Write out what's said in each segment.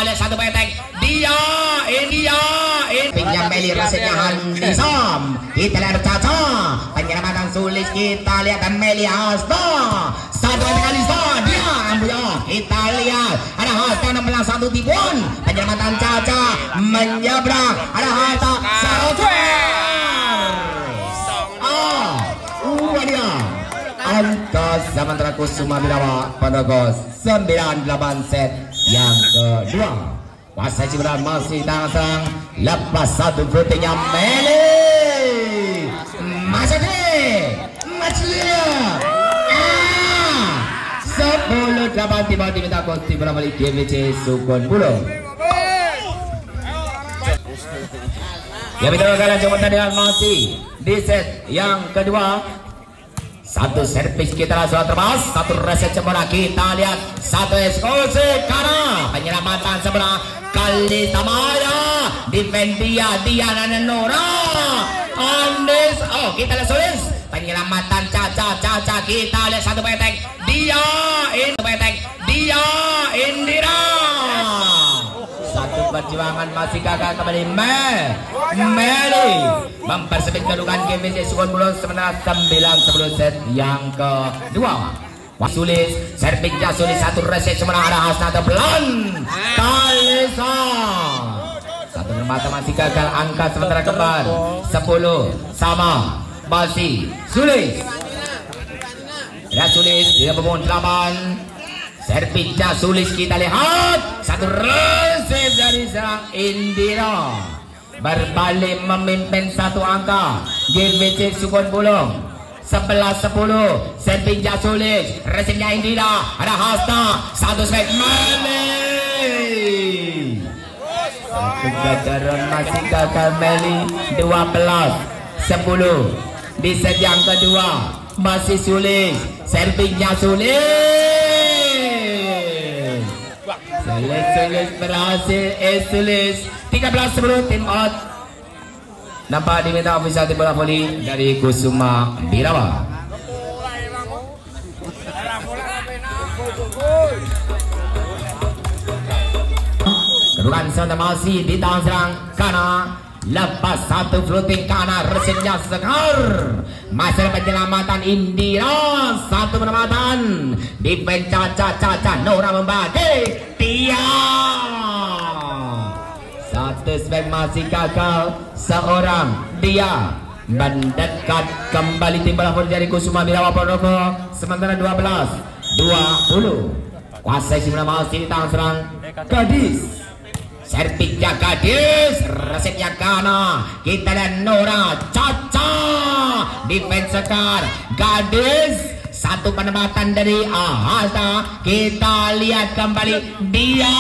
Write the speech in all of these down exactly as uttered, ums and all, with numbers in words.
kita lihat satu petek dia India pinjam Meli resepnya Handisam kita lihat Caca penyelamatan sulis kita lihat dan Meli Hasta satu kali dia ambil kita lihat ada Hasta enam belas satu Tibun penyelamatan Caca menyeberang ada Hasta satu ah uh dia angka sementara Kusuma Birawa Ponorogo sembilan delapan set yang kedua. Wasai Ciburan masih tangan serang lepas satu fruitingnya Meli masuk nih masih ah sepuluh delapan tiba diminta kosti beramali G B C Sukun Bulu ya betul kalian coba dengan masih di set yang kedua. Satu servis kita langsung terbang, satu reset sebelah kita lihat satu eksklusif karena penyelamatan sebelah kali Tamaya Defendia Diana dan Nora Andis oh kita lihat sulis penyelamatan Caca Caca kita lihat satu petek dia in petek dia Indira satu perjuangan masih gagal kembali Mel Meli mempersempit kedudukan G B C Sukun Bulu sementara sembilan sepuluh set yang kedua. Wasulis servis Jasulis satu reset sementara ada Hasna Tebelan Kalisa satu permata masih gagal angka sementara kembali sepuluh sama masih Sulis ya Sulis dia membangun delapan servis Jasulis kita lihat satu reset dari serang Indira berbalik memimpin satu angka G B C Sukun Bulu sebelas sepuluh servis Jasulis resetnya Indira ada Hasta satu set Meli satu gagaran masih gagal Meli dua belas sepuluh di set yang kedua masih Sulis servisnya Sulis Sulis Sulis berhasil eh Sulis tiga belas sepuluh tim out nampak diminta ofisial tim bola voli dari Kusuma Birawa. Kedudukan sementara masih di tangan serang karena lepas satu floating karena resepnya Sekar masih penyelamatan Indira satu penyelamatan di Caca Caca Nora membagi dia satu spek masih gagal seorang dia mendekat kembali tim bola voli dari Kusuma Birawa Ponorogo sementara dua belas dua puluh kuasai sebenarnya masih di tangan serang Gadis servisnya Gadis resepnya Kana kita dan Nora Caca defense Sekar Gadis satu penempatan dari Ahasa kita lihat kembali dia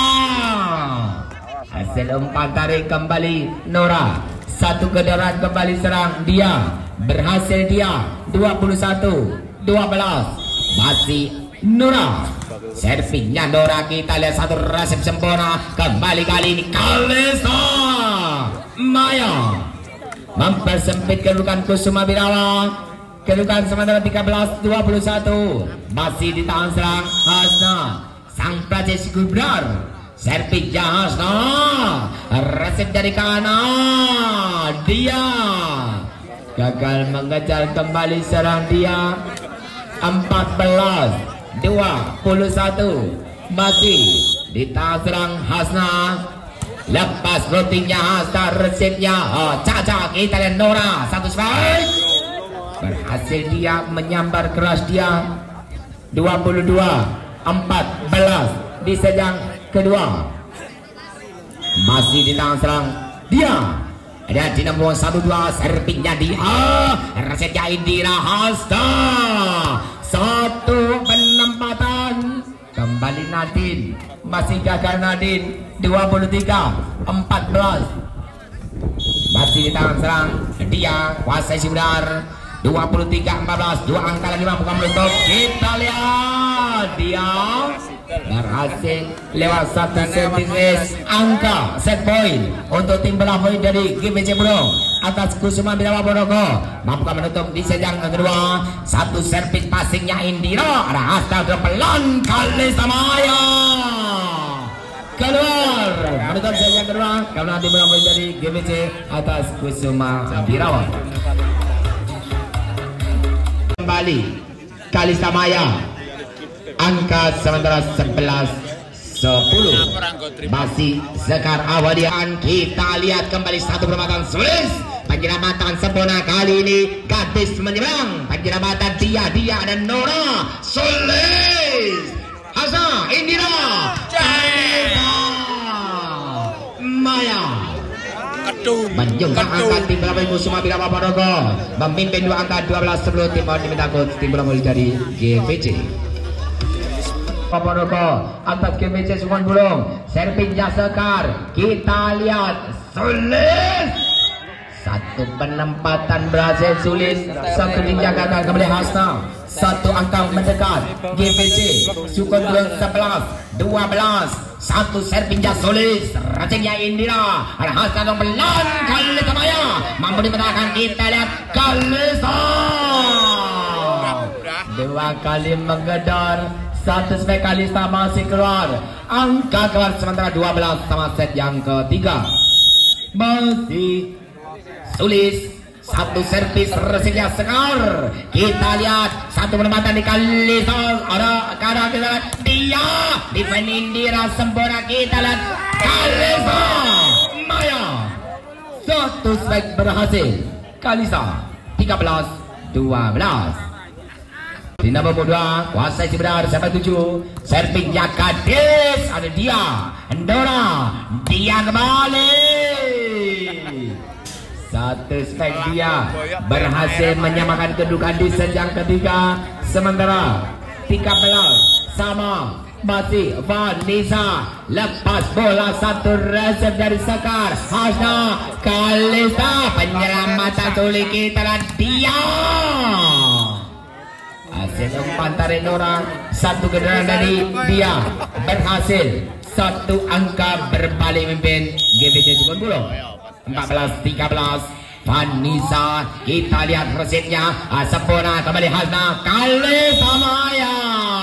hasil umpan tarik kembali Nora satu kendaraan kembali serang dia berhasil dia dua puluh satu dua belas masih Nora servisnya Nora kita lihat satu resep sempurna kembali kali ini Kalisa Maya mempersempit kedudukan Kusuma Birawa kedudukan sementara tiga belas dua puluh satu masih di tangan serang Hasna sang Prajes Gubrar servis Hasna resep dari kanan dia gagal mengejar kembali serang dia empat belas dua puluh satu masih di tangan serang Hasna lepas floatingnya Hasna resepnya oh, Caca kita lihat Nora satu strike berhasil dia menyambar keras dia dua puluh dua empat belas di sejang kedua masih di tangan serang dia ada di nomor satu dua servisnya dia resepnya Indira Hasta satu penempatan kembali Nadine masih gagal Nadine dua puluh tiga empat belas masih di tangan serang dia kuasai sebentar dua puluh tiga empat belas dua angka lagi bukan menutup kita lihat dia berhasil lewat satu servis angka set point untuk tim bola voli dari G B C Bulu atas Kusuma Birawa Ponorogo mampu menutup di set yang kedua satu servis passingnya Indira ada Hasta pelan kali Samaya keluar Lanjutkan set yang kedua, karena nanti berambut dari G B C atas Kusuma Birawa. Kembali Kalista Maya, angka sementara sebelas sepuluh. Masih Sekar Awadian. Kita lihat kembali satu perempatan Sulis. Penyelamatan sempurna kali ini gadis menyeberang. Penyelamatan dia dia dan Nora Sulis. Hasa Indira Maya menjungkang angka tim bola Kusuma Birawa Ponorogo memimpin dua angka dua belas sepuluh. Tim bola diminta gol tim bola dari G B C Ponorogo atas G B C Sukun Bulung. Servisnya Sekar. Kita lihat Sulis. Satu penempatan berhasil Sulis. Seketika gagal kembali Hasna. Satu angka mendekat G B C Sukun Bulung sebelas dua belas. Satu servisnya Sulis. Racingnya Indira. Ada Hasna dong belan. Kalista Maya mampu dimenangkan. Kita lihat Kalista. Dua kali menggedor. Satu set Kalista masih keluar. Angka keluar sementara dua belas sama set yang ketiga. Masih Sulis. Satu servis resipnya Sekar. Kita lihat satu penempatan di Kalista. Ada karena kita lihat dia defend Indira sempurna. Kita lihat Kalista Maya. Satu set berhasil. Kalista tiga belas dua belas. Di nomor dua kuasai si benar sampai tujuh. Servingnya gadis. Ada dia Endora. Dia kembali. Satu spek dia berhasil menyamakan kedudukan di set yang ketiga. Sementara tiga belas sama. Masih Vanessa. Lepas bola satu resep dari Sekar. Hasna Kalista. Penyelamatan sulit kita dan dia. Hasil umpan tarik Nora. Satu kendaraan dari dia berhasil. Satu angka berbalik memimpin G B C Sukun Bulung. Empat belas tiga belas. Vanessa. Kita lihat resepnya. Sempurna kembali Hasna Kalista Maya.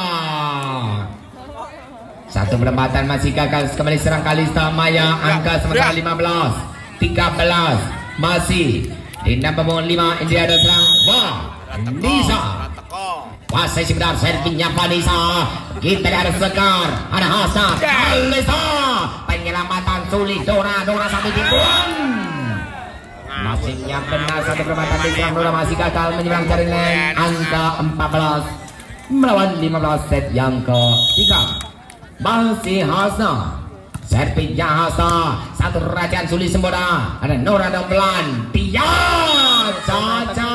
Satu penempatan masih gagal. Kembali serang Kalista Maya. Angka sementara lima belas tiga belas. Masih di nomor lima India ada serang Vanessa. Kuasai si benar servingnya Vanessa. Kita ada Sekar. Ada Hasna Kalista. Penyelamatan sulit. Dora Dora satu dibuang. Masihnya benar satu perempatan di serang Dora masih gagal menyerang jaringan. Angka empat belas melawan lima belas set yang ketiga. Masih Hasna. Servisnya Hasna. Satu rajaan sulit sempurna. Ada Nora Dombelan. Dia Caca.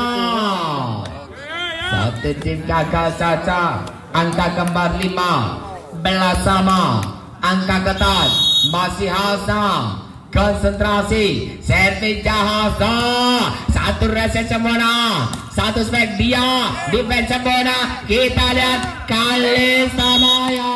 Satu tim gagal Caca. Angka kembar lima belas sama. Angka ketat masih Hasna. Konsentrasi. Servisnya Hasna. Satu reset sempurna. Satu spek dia. Defense sempurna. Kita lihat Kalista Maya.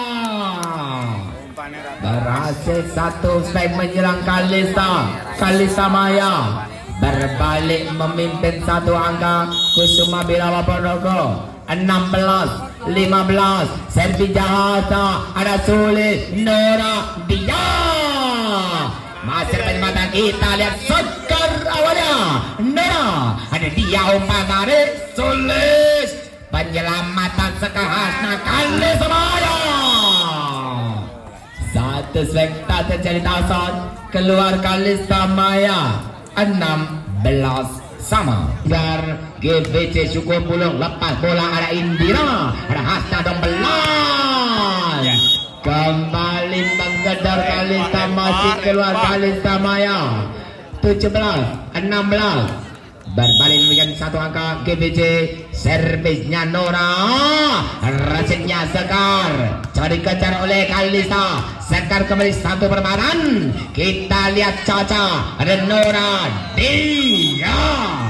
Berhasil satu spek menyerang Kalista. Kalista Maya berbalik memimpin satu angka. Kusuma Birawa Ponorogo enam belas lima belas. Servis Hasna. Ada Sulis. Nora dia. Masih penempatan kita lihat Sekar awalnya. Nora. Ada dia umpan tarik Sulis. Penyelamatan Sekar Hasna Kalista Maya. Satu spek tak terjadi tasan. Keluar Kalista Maya. enam belas sama. Dar G B C Sukun Bulung lepas bola. Ada Indira. Ada Hasna Dombelan. Kembali menggedor Kalista. Masih keluar Kalista Maya. tujuh belas enam belas. Berbalik memberikan satu angka G B C. Servisnya Nora. Resipnya Sekar. Coba dikejar oleh Kalista. Sekar kembali satu permainan. Kita lihat Caca. Ada Nora. Dia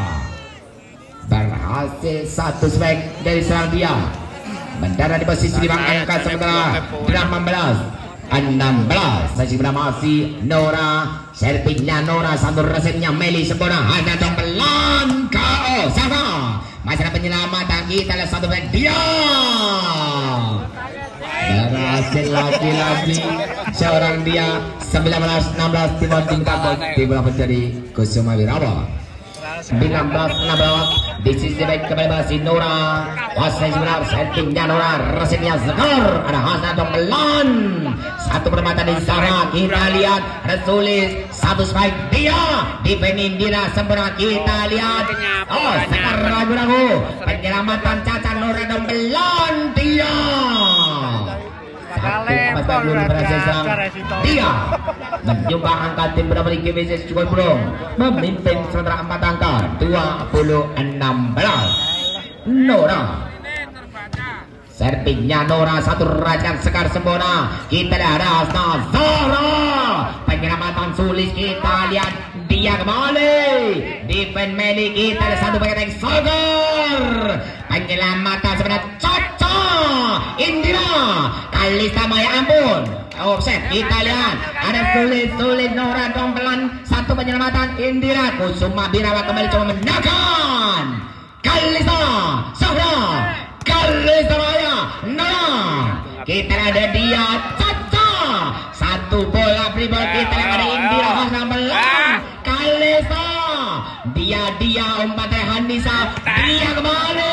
berhasil satu spek dari serang dia. Mendarat di posisi lima angka sementara delapan belas enam belas. Masih bernama masih Nora. Servisnya Nora. Satu resepnya Meli sempurna. Ada Dombelan. K O Sasa. Masih ada penyelamatan. Kita lihat satu back dia. Berhasil lagi-lagi seorang dia sembilan belas enam belas timur tingkat di bola menjadi Kusuma Wirawa. sembilan belas enam belas di sisi baik kembali masih Nora. Wasai sebenar settingnya Nora, resepnya Zekar, ada Hasan Dombelan, satu permata di sana kita lihat ada Sulis, satu spike dia di Penindira sempurna kita lihat. Oh Zekar ragu-ragu penyelamatan Caca Nora Dombelan dia. Satu berhasil serang dia mencoba angka tim berapa di G B C cukup belum memimpin sementara empat angka dua puluh enam belas. Nora servingnya Nora, satu racikan Sekar sempurna kita ada Asna Zara, penyelamatan Sulis kita lihat dia kembali defend Meli kita ada satu pakai Sagar, penyelamatan sebenarnya Caca Indira Kalista Maya ampun offset kita lihat ada Sulis Sulis Nora Dombelan, satu penyelamatan Indira Kusuma Birawa kembali coba menekan Kalista Sahra Kalista Maya Nora kita ada dia Caca, satu bola free ball kita ada Indira Dombelan Kalista dia dia umpat Hanisa dia kembali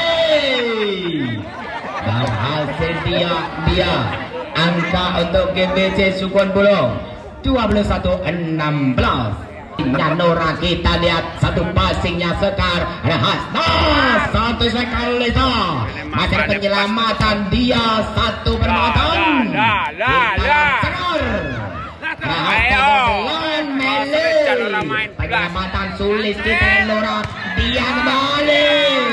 berhasil dia dia angka untuk G B C Sukun Bulung dua puluh satu enam belas. Nora kita lihat satu passingnya Sekar ada Hasna, satu sekali masih penyelamatan dia satu permatan Sekar penyelamatan Sulis kita Nora dia kembali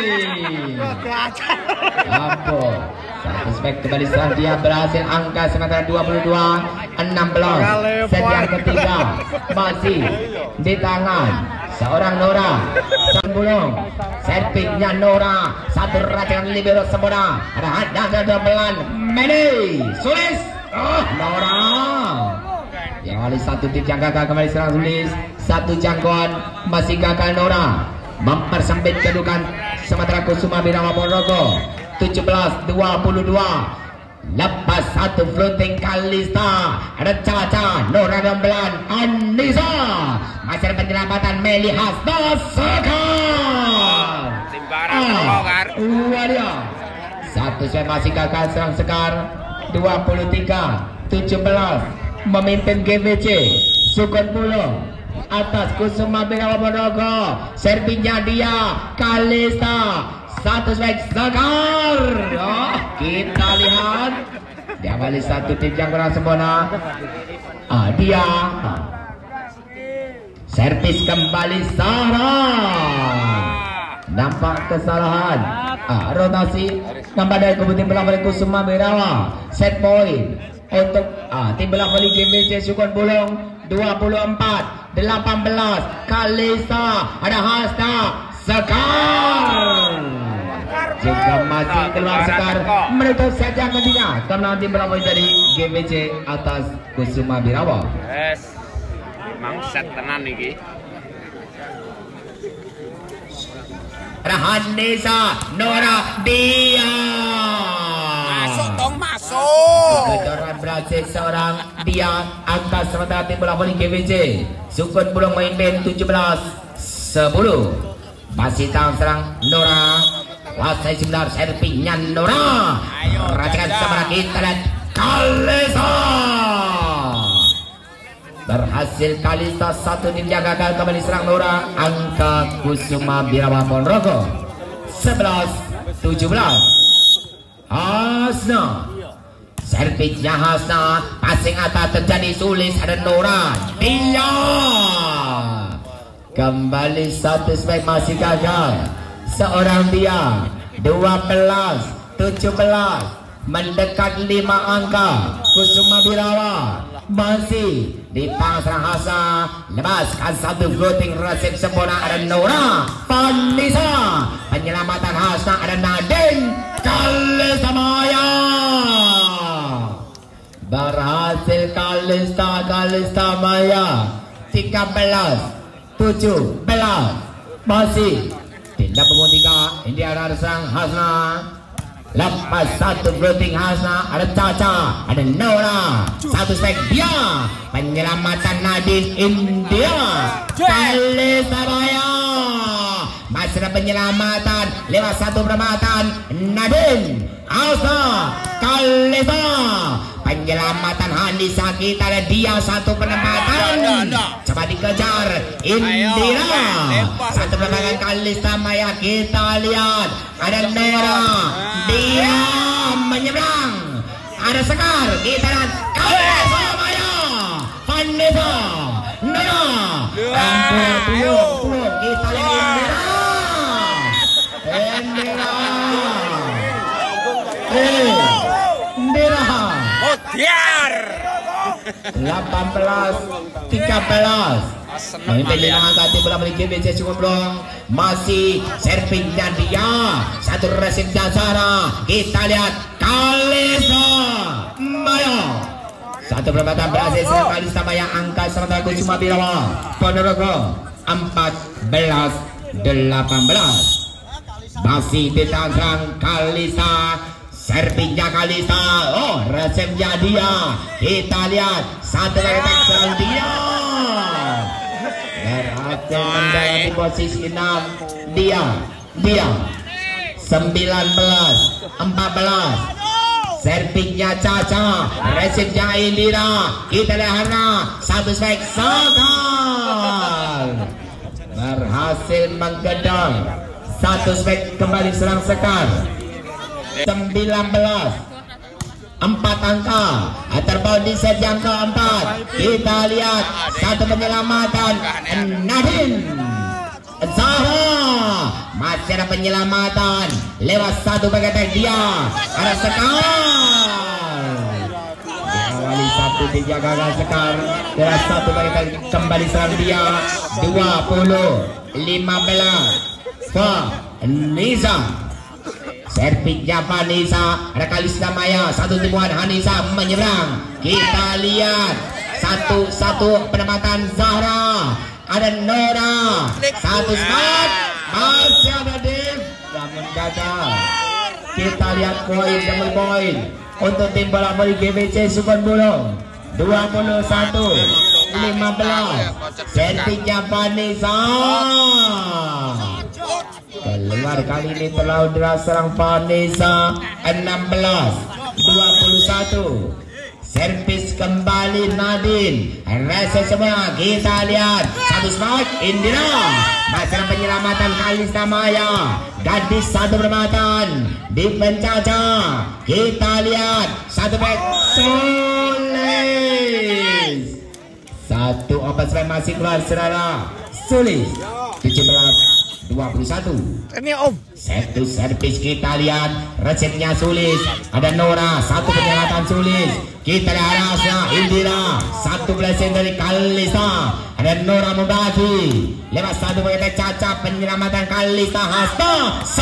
apa satu spek kembali serang dia berhasil angka sementara dua puluh dua enam belas. Set yang ketiga masih di tangan seorang Nora Sambulong, servingnya Nora, satu racikan libero sempurna ada Hadang Dombelan Medi Sulis, oh Nora yang kali satu tip yang gagal kembali serang Sulis, satu jangkauan masih gagal Nora mempersempit kedudukan sementara Kusuma Birawa Ponorogo tujuh belas dua puluh dua. Lepas satu floating Kalista ada Caca Nora Dombelan Anissa masih ada penyelamatan Meli Hasna Sekar dia satu saya masih gagal serang Sekar dua puluh tiga tujuh belas memimpin G B C Sukun Bulung atas Kusuma Birawa Ponorogo. Servingnya dia Kalista, satu strike Sekar. Oh, kita lihat diawali satu tim yang kurang sempurna. Ah, dia servis kembali Sarah. Nampak kesalahan. Ah, rotasi nampak dari kubu tim belah Kusuma Birawa. Set point untuk ah, tim belah G B C Sukun Bulung dua puluh empat delapan belas. Kalista ada Hasna Sekar juga masih keluar Sekar menutup set yang ketiga karena tim belah dari G B C atas Kusuma Birawa. Yes, memang set tenan nih. Rahanisa Nora dia masuk dong masuk. Kedoran berhasil seorang dia angka sementara tim bola voli G B C Sukun Bulung memimpin tujuh belas sepuluh. Masih tahan serang Nora, kuasai sebentar servingnya Nora, racikan sama kita dan Kalista berhasil. Kalista satu tim yang gagal kembali serang Nora, angka Kusuma Birawa Ponorogo sebelas tujuh belas. Hasna servisnya Hasna, passing atas terjadi Sulis ada Nora dia kembali satu strike masih gagal seorang dia dua belas tujuh belas mendekat lima angka. Kusuma Birawa masih di pasrang Hasna, lepaskan satu floating resip sempurna ada Nora Vanessa, penyelamatan Hasna ada Nadine Kalista Maya berhasil. Kalista Kalista Maya tiga belas tujuh belas masih tindak pemutikan India Rarsang Hasna Lepas satu floating Hasna, ada Caca, ada Nora, satu strike dia, penyelamatan Nadine India, kali Sabaya, masih ada penyelamatan lewat satu perempatan Nadine, Hasna, Kalisa, penyelamatan Hanisa, kita ada dia satu penempatan, coba dikejar Indira, satu perempatan Kalista Maya, kita lihat ada Nera, dia menyeberang, ada Sekar, kita lihat Kalista Maya, Vanessa, Nera, ampun tulung, tulung, kita lihat Indira, Indira, Indira. Tiar delapan belas tiga belas. Memimpin linangan kati bola balik G B C cukup belum. Masih servingnya dia. Satu resim Dasara. Kita lihat Kalisa Maya. Satu perempatan berhasil serang Kalisa Maya. Angka serta Kusuma Birawa Ponorogo empat belas delapan belas. Masih ditangkang Kalisa. Servingnya Kalista, oh resepnya dia, kita lihat satu kali serang dia, berhasil mendapat posisi enam, dia, dia, sembilan belas, empat belas, servingnya Caca, resepnya Indira, kita lihat Hana, satu strike Sekar, berhasil menggedor, satu strike kembali serang Sekar. sembilan belas empat angka terbau di set yang keempat. Kita lihat satu penyelamatan Nadine Zahra, masih ada penyelamatan lewat satu pakai dia, ada Sekar diawali satu dijaga Sekar lewat satu pakai kembali serang dia dua puluh lima belas. Vanessa, servisnya Vanessa, ada Kalista Maya, satu timuan Hanisa menyeberang. Kita lihat satu satu penempatan Zahra, ada Nora, satu spot, masih ada Dev, namun gagal. Kita lihat poin demi poin untuk tim bola voli G B C Sukun Bulung dua puluh satu lima belas. Servisnya Vanessa. Keluar kali ini terlalu deras serang Vanessa. Enam belas dua puluh satu. Servis kembali Nadine. Rasa semua kita lihat satu spot Indira, masih penyelamatan Kalista Maya, gadis satu perempatan di pencaca. Kita lihat satu back Sulis, satu obat spray masih keluar saudara. Sulis tujuh belas dua puluh satu. Ini Om. Satu servis kita lihat resepnya Sulis, ada Nora, satu penyelamatan Sulis. Kita lihat Asya Indira, satu blessing dari Kalista, ada Nora membagi lewat satu pakai Caca, penyelamatan Kalista Hasta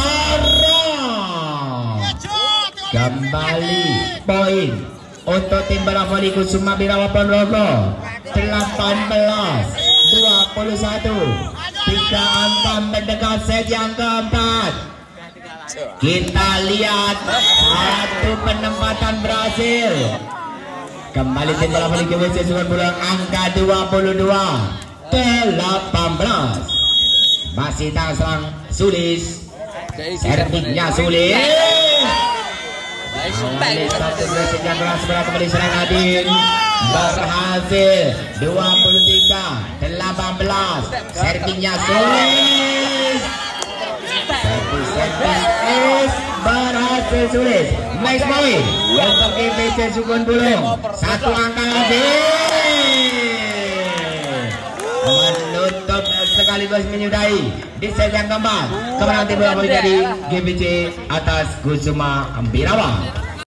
Sarah. Kembali poin untuk tim bola voli Kusuma Birawa Ponorogo delapan belas dua puluh satu. Tiga angka mendekat set yang keempat. Kita lihat satu penempatan berhasil. Kembali tim bola voli G B C Sukun Bulung angka dua puluh dua delapan belas. Masih tak serang Sulis. Servisnya Sulis. Awali satu berhasil yang keras sebelah kembali serang Nadine. Berhasil dua puluh tiga delapan belas. Servingnya Sulis. Servis servis berhasil Sulis. Nice point untuk G B C Sukun Bulung. Satu angka lebih. Menutup sekaligus menyudahi di set yang keempat. Kemenangan tim bola voli dari G B C atas Kusuma Birawa.